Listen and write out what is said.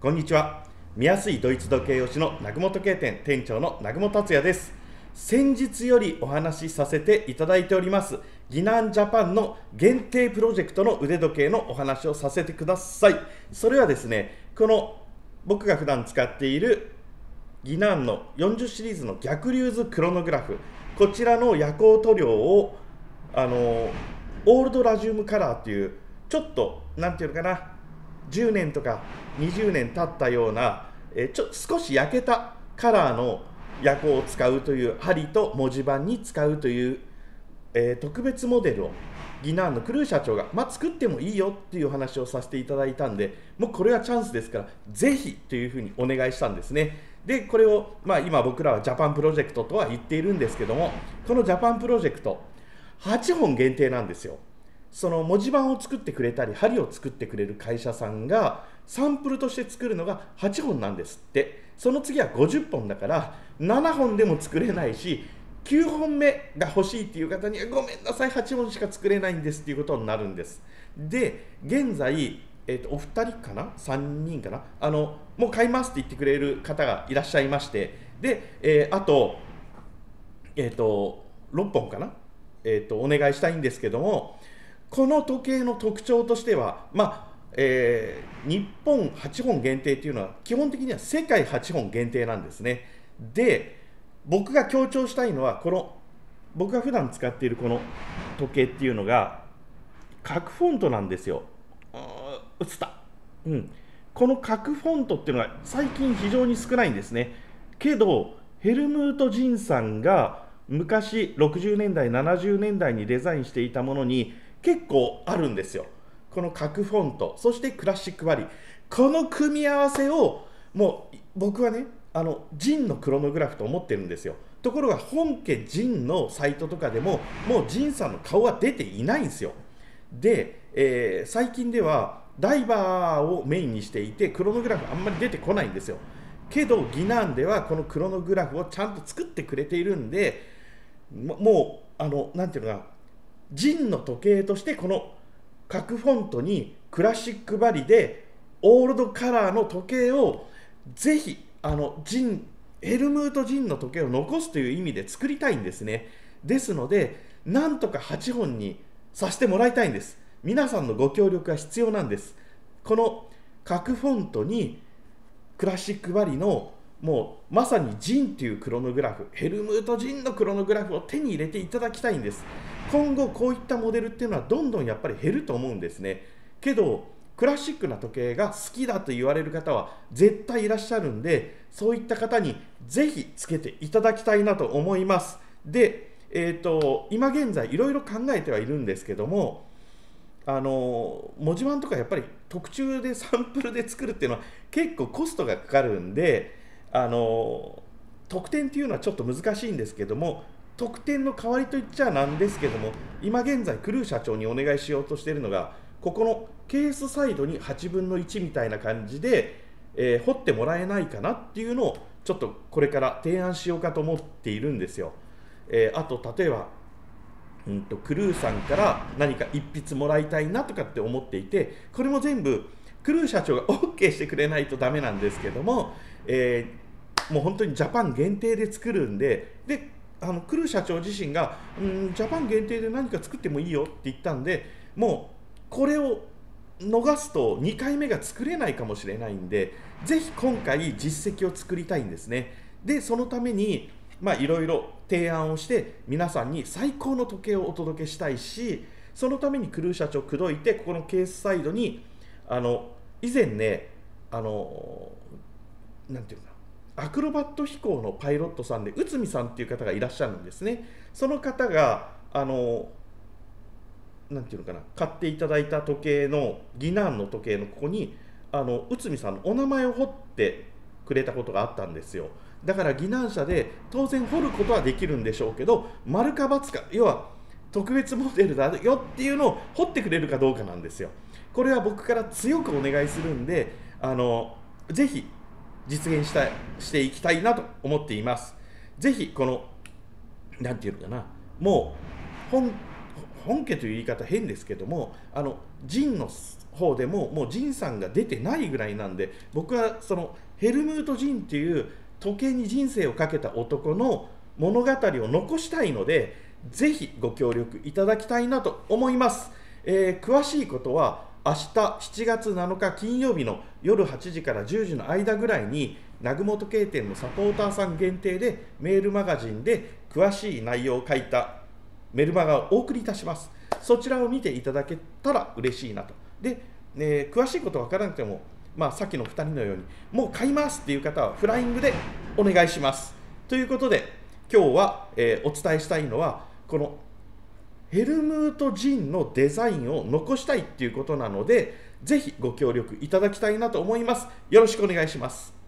こんにちは。見やすいドイツ時計押しの南雲時計店店長の南雲達也です。先日よりお話しさせていただいておりますギナンジャパンの限定プロジェクトの腕時計のお話をさせてください。それはですね、この僕が普段使っているギナンの40シリーズの逆流図クロノグラフ、こちらの夜光塗料をオールドラジウムカラーっていう、ちょっとなんていうのかな、10年とか20年経ったような、少し焼けたカラーの夜光を使うという、針と文字盤に使うという、特別モデルをギナーンのクルー社長が、作ってもいいよっていう話をさせていただいたんで、もうこれはチャンスですからぜひというふうにお願いしたんですね。でこれを、今僕らはジャパンプロジェクトとは言っているんですけども、このジャパンプロジェクト8本限定なんですよ。その文字盤を作ってくれたり針を作ってくれる会社さんがサンプルとして作るのが8本なんですって。その次は50本だから7本でも作れないし、9本目が欲しいっていう方にはごめんなさい、8本しか作れないんですっていうことになるんです。で現在、お二人かな3人かな、もう買いますって言ってくれる方がいらっしゃいまして、で、あと、6本かな、お願いしたいんですけども、この時計の特徴としては、日本8本限定っていうのは基本的には世界8本限定なんですね。で僕が強調したいのは、この僕が普段使っているこの時計っていうのが角フォントなんですよ。映った、この角フォントっていうのが最近非常に少ないんですね。けどヘルムート・ジンさんが昔60年代70年代にデザインしていたものに結構あるんですよ。この角フォント、そしてクラシックバリー、この組み合わせをもう僕はね、ジンのクロノグラフと思ってるんですよ。ところが本家ジンのサイトとかでももうジンさんの顔は出ていないんですよ。で、最近ではダイバーをメインにしていてクロノグラフあんまり出てこないんですよ。けどギナンではこのクロノグラフをちゃんと作ってくれているんで、もうなんていうのか、ジンの時計としてこの角フォントにクラシックバリでオールドカラーの時計をぜひヘルムート・ジンの時計を残すという意味で作りたいんですね。ですのでなんとか8本にさせてもらいたいんです。皆さんのご協力が必要なんです。この角フォントにクラシックバリのもうまさにジンというクロノグラフ、ヘルムート・ジンのクロノグラフを手に入れていただきたいんです。今後こういったモデルっていうのはどんどんやっぱり減ると思うんですね。けどクラシックな時計が好きだと言われる方は絶対いらっしゃるんで、そういった方にぜひつけていただきたいなと思います。で、今現在いろいろ考えてはいるんですけども、文字盤とかやっぱり特注でサンプルで作るっていうのは結構コストがかかるんで、特典っていうのはちょっと難しいんですけども、特典の代わりといっちゃなんですけども、今現在クルー社長にお願いしようとしているのが、ここのケースサイドに8分の1みたいな感じで、彫ってもらえないかなっていうのをちょっとこれから提案しようかと思っているんですよ。あと例えばクルーさんから何か一筆もらいたいなとかって思っていて、これも全部クルー社長が OK してくれないとダメなんですけども、もう本当にジャパン限定で作るんで、クルー社長自身がジャパン限定で何か作ってもいいよって言ったんで、もうこれを逃すと2回目が作れないかもしれないんで、ぜひ今回実績を作りたいんですね。でそのためにいろいろ提案をして皆さんに最高の時計をお届けしたいし、そのためにクルー社長口説いて、ここのケースサイドに以前ね、なんていうかな、アクロバット飛行のパイロットさんで内海さんっていう方がいらっしゃるんですね。その方がなんていうのかな、買っていただいた時計のギナンの時計のここに内海さんのお名前を彫ってくれたことがあったんですよ。だからギナン社で当然彫ることはできるんでしょうけど、丸か×か、要は特別モデルだよっていうのを彫ってくれるかどうかなんですよ。これは僕から強くお願いするんで、ぜひ実現していきたいなと思っています。ぜひこのなんていうのかな、もう本家という言い方変ですけども、ジンの方でももうジンさんが出てないぐらいなんで、僕はそのヘルムート・ジンっていう時計に人生をかけた男の物語を残したいので、ぜひご協力いただきたいなと思います。詳しいことは明日7月7日金曜日の夜8時から10時の間ぐらいに、南雲時計店のサポーターさん限定でメールマガジンで詳しい内容を書いたメルマガをお送りいたします。そちらを見ていただけたら嬉しいなと。で、詳しいことわからなくても、さっきの2人のようにもう買いますっていう方はフライングでお願いします。ということで今日は、お伝えしたいのはこのヘルムート・ジンのデザインを残したいっていうことなので、ぜひご協力いただきたいなと思います。よろしくお願いします。